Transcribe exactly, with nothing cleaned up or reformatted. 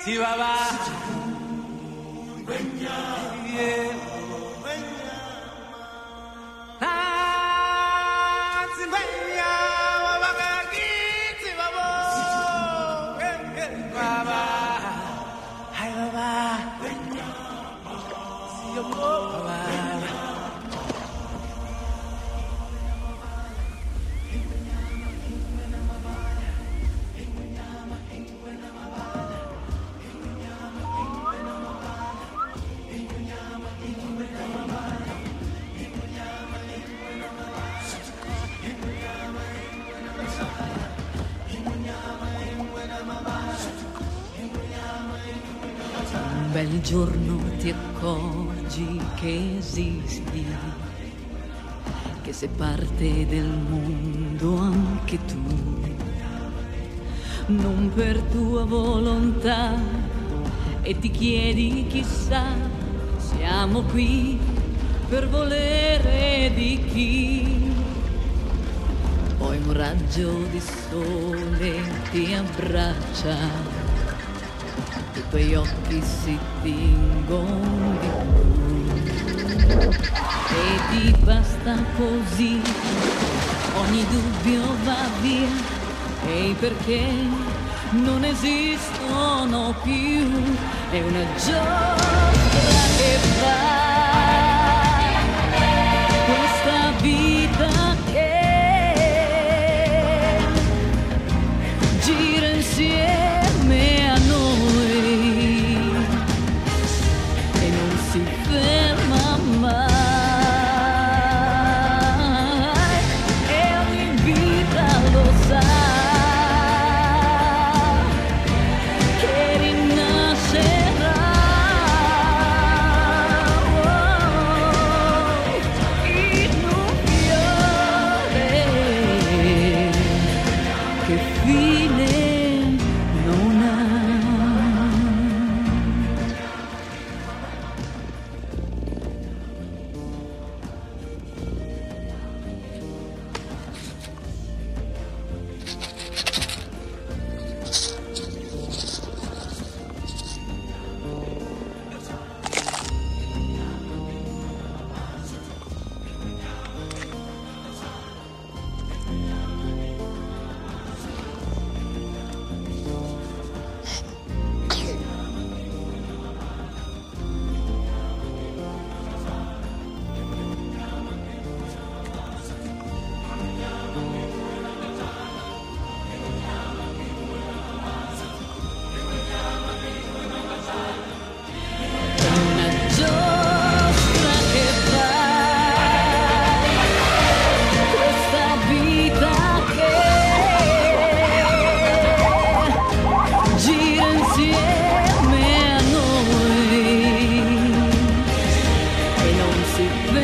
Un bel giorno ti accorgi che esisti, che sei parte del mondo anche tu, non per tua volontà, e ti chiedi chissà, siamo qui per volere di chi. Poi un raggio di sole ti abbraccia, i tuoi occhi si tingono di blu e ti basta così, ogni dubbio va via, e perché non esistono più, è una giostra che fa questa vita che gira insieme a noi e non si ferma mai, e ogni vita lo sa che rinascerà, oh, in un fiore che fine non ha. See